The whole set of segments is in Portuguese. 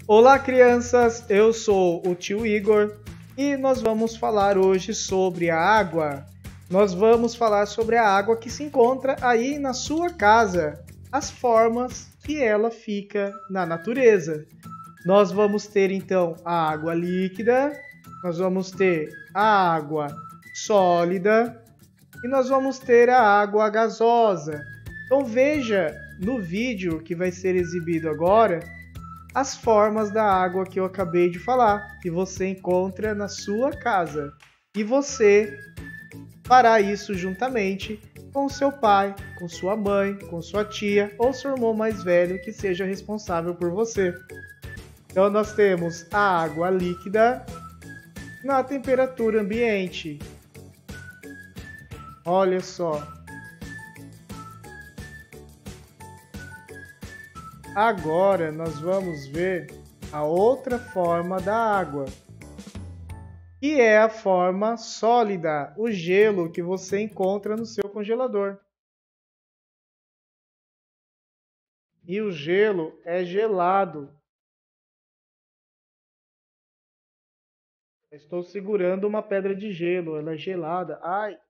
Olá, crianças! Eu sou o tio Igor e nós vamos falar hoje sobre a água. Nós vamos falar sobre a água que se encontra aí na sua casa, as formas que ela fica na natureza. Nós vamos ter então a água líquida, nós vamos ter a água sólida e nós vamos ter a água gasosa. Então veja no vídeo que vai ser exibido agora as formas da água que eu acabei de falar, que você encontra na sua casa. E você fará isso juntamente com seu pai, com sua mãe, com sua tia ou seu irmão mais velho que seja responsável por você. Então nós temos a água líquida na temperatura ambiente. Olha só. Agora nós vamos ver a outra forma da água, que é a forma sólida, o gelo que você encontra no seu congelador. E o gelo é gelado. Estou segurando uma pedra de gelo, ela é gelada. Ai!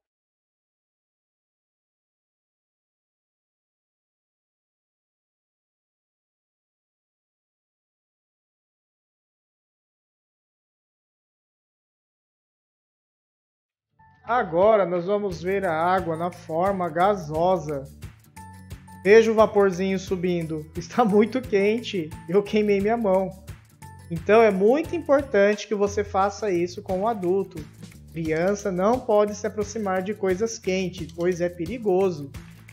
Agora nós vamos ver a água na forma gasosa. Veja o vaporzinho subindo. Está muito quente. Eu queimei minha mão. Então é muito importante que você faça isso com o adulto. Criança não pode se aproximar de coisas quentes, pois é perigoso.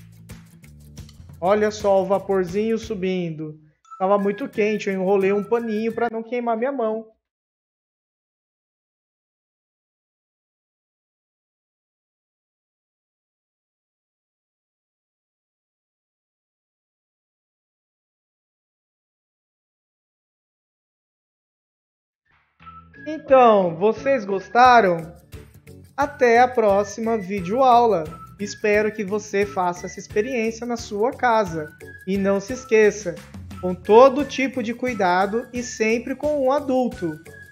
Olha só o vaporzinho subindo. Estava muito quente, eu enrolei um paninho para não queimar minha mão. Então, vocês gostaram? Até a próxima videoaula. Espero que você faça essa experiência na sua casa. E não se esqueça, com todo tipo de cuidado e sempre com um adulto.